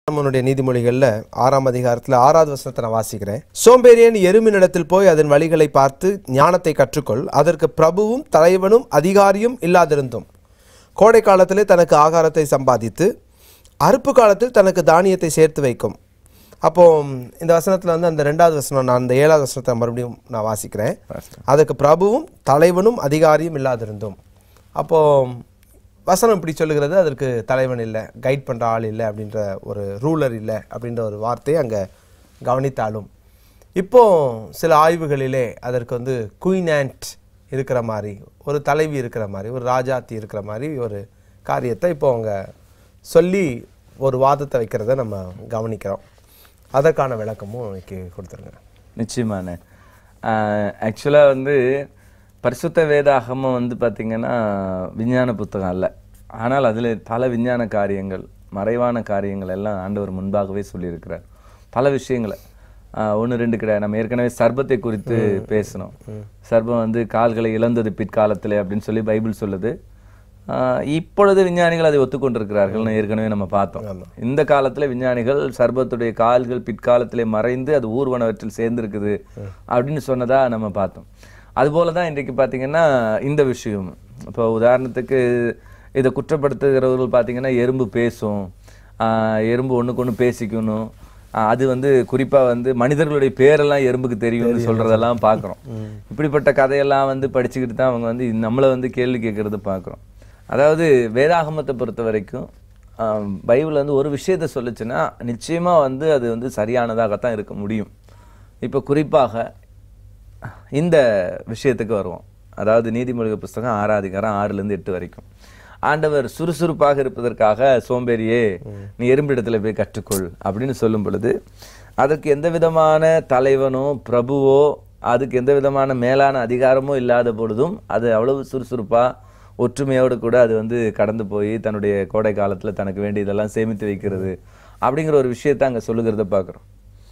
நம்மளுடைய நீதிமொழிகளில் 6ஆம் அதிகாரத்தில் 6வது வசனத்தை நான் வாசிக்கிறேன். சோம்பேறியன் எருமினிடத்தில் போய் அதன் வழிகளை பார்த்து ஞானத்தை கற்றுக்கொள். அதற்கு பிரபுவும் தலைவனும் அதிகாரியும் இல்லாதிருந்தும் கோடை காலத்திலே தனக்கு ஆகாரத்தை சம்பாதித்து அறுப்பு காலத்தில் தனக்கு தானியத்தை சேர்த்து வைக்கும். அப்போது இந்த வசனத்தில் வந்து அந்த 2வது வசனம், நான் அந்த 7வது வசனத்தை மறுபடியும் நான் வாசிக்கிறேன். அதுக்கு பிரபுவும் தலைவனும் அதிகாரியும் இல்லாதிருந்தும். அப்போது வசனம் இப்படி சொல்லுகிறது, அதற்கு தலைவன் இல்லை, கைட் பண்ணுற ஆள் இல்லை, அப்படின்ற ஒரு ரூலர் இல்லை அப்படின்ற ஒரு வார்த்தையை அங்கே கவனித்தாலும், இப்போது சில ஆய்வுகளிலே அதற்கு வந்து குயின் ஆண்ட் இருக்கிற மாதிரி, ஒரு தலைவி இருக்கிற மாதிரி, ஒரு ராஜாத்தி இருக்கிற மாதிரி ஒரு காரியத்தை இப்போ அவங்க சொல்லி ஒரு வாதத்தை வைக்கிறத நம்ம கவனிக்கிறோம். அதற்கான விளக்கமும் இன்னைக்கு கொடுத்துருங்க. நிச்சயமான ஆக்சுவலாக வந்து பரிசுத்த வேதாகமம் வந்து பார்த்திங்கன்னா விஞ்ஞான புத்தகம் அல்ல. ஆனால் அதில் பல விஞ்ஞான காரியங்கள், மறைவான காரியங்கள் எல்லாம் ஆண்டவர் முன்பாகவே சொல்லியிருக்கிறார். பல விஷயங்களை 1-2 கிடையாது. நம்ம ஏற்கனவே சர்பத்தை குறித்து பேசணும். சர்பம் வந்து கால்களை இழந்தது பிற்காலத்தில் அப்படின்னு சொல்லி பைபிள் சொல்லுது. இப்பொழுது விஞ்ஞானிகள் அதை ஒத்துக்கொண்டிருக்கிறார்கள். ஏற்கனவே நம்ம பார்த்தோம். இந்த காலத்தில் விஞ்ஞானிகள் சர்பத்துடைய கால்கள் பிற்காலத்திலே மறைந்து அது ஊர்வனவற்றில் சேர்ந்துருக்குது அப்படின்னு சொன்னதா நம்ம பார்த்தோம். அதுபோல தான் இன்றைக்கு பார்த்திங்கன்னா இந்த விஷயம். இப்போ உதாரணத்துக்கு இதை குற்றப்படுத்துகிறவர்கள் பார்த்திங்கன்னா எறும்பு பேசும், எறும்பு ஒன்றுக்கு ஒன்று பேசிக்கணும், அது வந்து குறிப்பாக வந்து மனிதர்களுடைய பேரெல்லாம் எறும்புக்கு தெரியும்னு சொல்கிறதெல்லாம் பார்க்குறோம். இப்படிப்பட்ட கதையெல்லாம் வந்து படிச்சுக்கிட்டு தான் அவங்க வந்து நம்மளை வந்து கேள்வி கேட்குறது பார்க்குறோம். அதாவது வேதாகமத்தை பொறுத்த வரைக்கும் பைபிள் வந்து ஒரு விஷயத்தை சொல்லுச்சுன்னா நிச்சயமாக வந்து அது வந்து சரியானதாகத்தான் இருக்க முடியும். இப்போ குறிப்பாக இந்த விஷயத்துக்கு வருவோம். அதாவது நீதிமொழிகள் புஸ்தகம் 6ஆம் அதிகாரம் 6-8 வரைக்கும் ஆண்டவர் சுறுசுறுப்பாக இருப்பதற்காக சோம்பேறியே நீ எறும்பிடத்துல போய் கற்றுக்கொள் அப்படின்னு சொல்லும் பொழுது, அதற்கு எந்த விதமான தலைவனோ பிரபுவோ அதுக்கு எந்த விதமான மேலான அதிகாரமோ இல்லாத பொழுதும் அது அவ்வளவு சுறுசுறுப்பாக ஒற்றுமையோடு கூட அது வந்து கடந்து போய் தன்னுடைய கோடை காலத்தில் தனக்கு வேண்டியதெல்லாம் சேமித்து வைக்கிறது அப்படிங்கிற ஒரு விஷயத்தை அங்கே சொல்லுகிறத பார்க்குறோம்.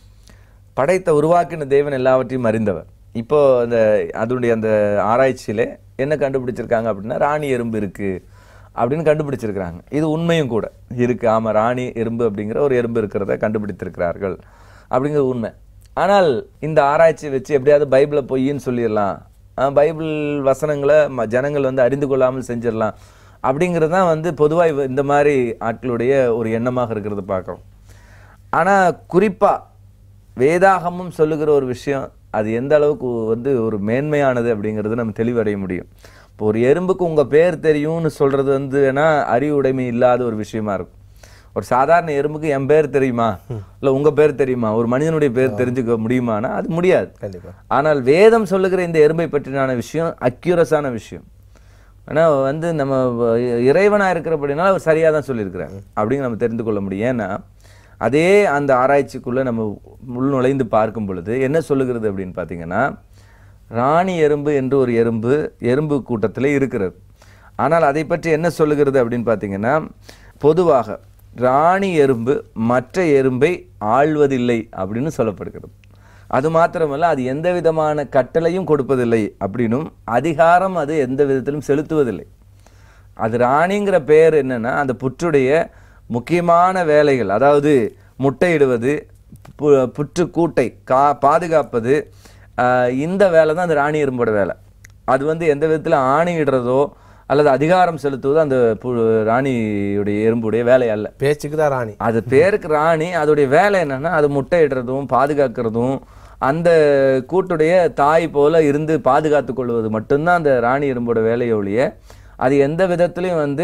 படைத்த உருவாக்கின தேவன் எல்லாவற்றையும் அறிந்தவர். இப்போ அந்த அதனுடைய அந்த ஆராய்ச்சியில என்ன கண்டுபிடிச்சிருக்காங்க அப்படின்னா, ராணி எறும்பு இருக்கு அப்படின்னு கண்டுபிடிச்சிருக்கிறாங்க. இது உண்மையும் கூட இருக்கு. ஆமாம், ராணி எறும்பு அப்படிங்கிற ஒரு எறும்பு இருக்கிறத கண்டுபிடித்திருக்கிறார்கள் அப்படிங்கிற உண்மை. ஆனால் இந்த ஆராய்ச்சியை வச்சு எப்படியாவது பைபிளை பொய்ன்னு சொல்லிடலாம், பைபிள் வசனங்களை ஜனங்கள் வந்து அறிந்து கொள்ளாமல் செஞ்சிடலாம் அப்படிங்கிறது தான் வந்து பொதுவாக இந்த மாதிரி ஆட்களுடைய ஒரு எண்ணமாக இருக்கிறது பார்க்குறோம். ஆனால் குறிப்பாக வேதாகமும் சொல்லுகிற ஒரு விஷயம் அது எந்த அளவுக்கு வந்து ஒரு மேன்மையானது அப்படிங்கிறது நம்ம தெளிவடைய முடியும். இப்போ ஒரு எறும்புக்கு உங்கள் பேர் தெரியும்னு சொல்கிறது வந்து ஏன்னா அறிவுடைமை இல்லாத ஒரு விஷயமா இருக்கும். ஒரு சாதாரண எறும்புக்கு என் பேர் தெரியுமா, இல்லை உங்கள் பேர் தெரியுமா, ஒரு மனிதனுடைய பேர் தெரிஞ்சுக்க முடியுமானா அது முடியாது. ஆனால் வேதம் சொல்லுகிற இந்த எறும்பை பற்றினான விஷயம் அக்யூரஸான விஷயம். ஆனால் வந்து நம்ம இறைவனாக இருக்கிறபடினால அவர் சரியாக தான் சொல்லியிருக்கிறார் அப்படின்னு நம்ம தெரிந்து கொள்ள முடியும். ஏன்னா அதே அந்த ஆராய்ச்சிக்குள்ளே நம்ம உள் நுழைந்து பார்க்கும் பொழுது என்ன சொல்லுகிறது அப்படின்னு பார்த்தீங்கன்னா, ராணி எறும்பு என்று ஒரு எறும்பு கூட்டத்தில் இருக்கிறது. ஆனால் அதை பற்றி என்ன சொல்லுகிறது அப்படின்னு பார்த்தீங்கன்னா, பொதுவாக ராணி எறும்பு மற்ற எறும்பை ஆள்வதில்லை அப்படின்னு சொல்லப்படுகிறது. அது மாத்திரமல்ல, அது எந்த விதமான கட்டளையும் கொடுப்பதில்லை அப்படின்னும் அதிகாரம் அது எந்த விதத்திலும் செலுத்துவதில்லை. அது ராணிங்கிற பெயர் என்னன்னா, அந்த புற்றுடைய முக்கியமான வேலைகள், அதாவது முட்டையிடுவது, புற்று கூட்டை பாதுகாப்பது, இந்த வேலை தான் அந்த ராணி எறும்போட வேலை. அது வந்து எந்த விதத்தில் ஆணையிடுறதோ அல்லது அதிகாரம் செலுத்துவதோ அந்த ராணியுடைய எறும்புடைய வேலை அல்ல. பேச்சுக்கு தான் ராணி, அது பேருக்கு ராணி. அதோடைய வேலை என்னன்னா, அது முட்டையிடுறதும் பாதுகாக்கிறதும் அந்த கூட்டுடைய தாய் போல இருந்து பாதுகாத்து கொள்வது மட்டும்தான் அந்த ராணி எறும்போட வேலையை ஒழிய அது எந்த விதத்துலையும் வந்து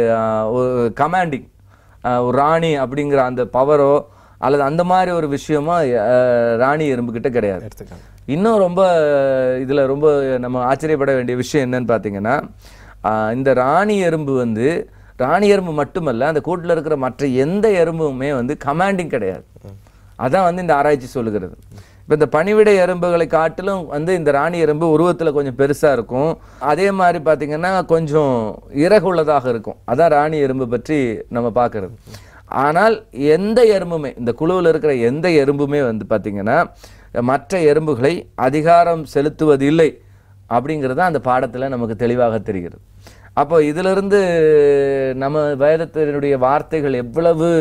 கமாண்டிங் ஒரு ராணி அப்படிங்கிற அந்த பவரோ அல்லது அந்த மாதிரி ஒரு விஷயமோ ராணி எறும்புக்கிட்ட கிடையாது. இன்னும் ரொம்ப இதில் ரொம்ப நம்ம ஆச்சரியப்பட வேண்டிய விஷயம் என்னன்னு பார்த்தீங்கன்னா, இந்த ராணி எறும்பு வந்து ராணி எறும்பு மட்டுமல்ல, அந்த கூட்டில் இருக்கிற மற்ற எந்த எறும்புமே வந்து கமாண்டிங் கிடையாது. அதான் வந்து இந்த ஆராய்ச்சி சொல்லுகிறது. இப்போ இந்த பணிவிடை எறும்புகளை காட்டிலும் வந்து இந்த ராணி எறும்பு உருவத்தில் கொஞ்சம் பெருசாக இருக்கும். அதே மாதிரி பார்த்திங்கன்னா கொஞ்சம் இறகுள்ளதாக இருக்கும். அதான் ராணி எறும்பு பற்றி நம்ம பார்க்குறது. ஆனால் எந்த எறும்புமே, இந்த குழுவில் இருக்கிற எந்த எறும்புமே வந்து பார்த்திங்கன்னா மற்ற எறும்புகளை அதிகாரம் செலுத்துவதில்லை அப்படிங்கிறது அந்த பாடத்தில் நமக்கு தெளிவாக தெரிகிறது. அப்போ இதிலிருந்து நம்ம வேதத்தினுடைய வார்த்தைகள் எவ்வளவு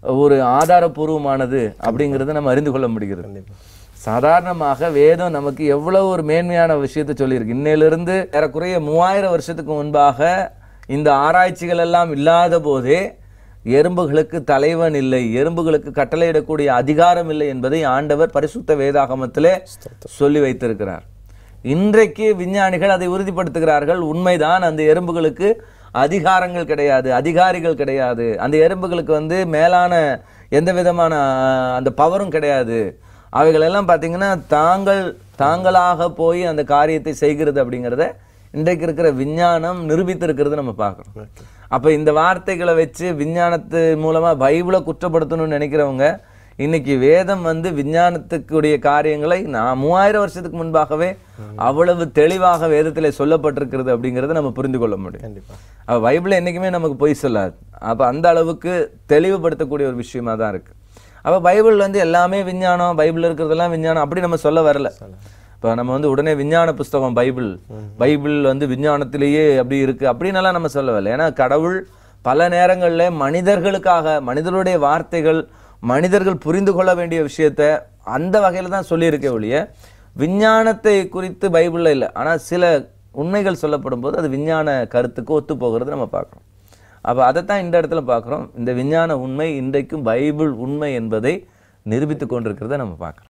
ஒரு ஆதாரபூர்வமானது அப்படிங்கிறத நம்ம அறிந்து கொள்ள முடிகிறது. சாதாரணமாக வேதம் நமக்கு எவ்வளவு ஒரு மேன்மையான விஷயத்தை சொல்லியிருக்கு. இன்னையிலிருந்து ஏறக்குறைய 3000 வருஷத்துக்கு முன்பாக இந்த ஆராய்ச்சிகள் எல்லாம் இல்லாத போதே எறும்புகளுக்கு தலைவன் இல்லை, எறும்புகளுக்கு கட்டளையிடக்கூடிய அதிகாரம் இல்லை என்பதை ஆண்டவர் பரிசுத்த வேதாகமத்திலே சொல்லி வைத்திருக்கிறார். இன்றைக்கு விஞ்ஞானிகள் அதை உறுதிப்படுத்துகிறார்கள். உண்மைதான், அந்த எறும்புகளுக்கு அதிகாரங்கள் கிடையாது, அதிகாரிகள் கிடையாது, அந்த எறும்புகளுக்கு மேலான எந்த விதமான அந்த பவரும் கிடையாது. அவைகள் எல்லாம் பார்த்தீங்கன்னா தாங்களாக போய் அந்த காரியத்தை செய்கிறது அப்படிங்கிறத இன்றைக்கு இருக்கிற விஞ்ஞானம் நிரூபித்திருக்கிறது நம்ம பார்க்குறோம். அப்போ இந்த வார்த்தைகளை வச்சு விஞ்ஞானத்து மூலமாக பைபிளை குற்றப்படுத்தணும்னு நினைக்கிறவங்க இன்னைக்கு வேதம் விஞ்ஞானத்துக்குடைய காரியங்களை 3000 வருஷத்துக்கு முன்பாகவே அவ்வளவு தெளிவாக வேதத்தில் சொல்லப்பட்டிருக்கிறது அப்படிங்கிறத நம்ம புரிந்து கொள்ள முடியும். அப்போ பைபிள் என்றைக்குமே நமக்கு பொய் சொல்லாது. அப்போ அந்த அளவுக்கு தெளிவுபடுத்தக்கூடிய ஒரு விஷயமா தான் இருக்கு. அப்போ பைபிள் எல்லாமே விஞ்ஞானம், பைபிள் இருக்கிறதெல்லாம் விஞ்ஞானம் அப்படி நம்ம சொல்ல வரல. இப்போ நம்ம உடனே விஞ்ஞான புஸ்தகம் பைபிள் விஞ்ஞானத்திலேயே அப்படி இருக்கு அப்படின்னெல்லாம் நம்ம சொல்ல வரல. ஏன்னா கடவுள் பல நேரங்களில் மனிதர்களுக்காக, மனிதர்களுடைய வார்த்தைகள், மனிதர்கள் புரிந்து கொள்ள வேண்டிய விஷயத்த அந்த வகையில் தான் சொல்லியிருக்க ஒழிய விஞ்ஞானத்தை குறித்து பைபிளில் இல்லை. ஆனால் சில உண்மைகள் சொல்லப்படும் போது அது விஞ்ஞான கருத்துக்கு ஒத்து போகிறது நம்ம பார்க்குறோம். அப்போ அதைத்தான் இந்த இடத்துல பார்க்குறோம். இந்த விஞ்ஞான உண்மை இன்றைக்கும் பைபிள் உண்மை என்பதை நிரூபித்து கொண்டிருக்கிறத நம்ம பார்க்குறோம்.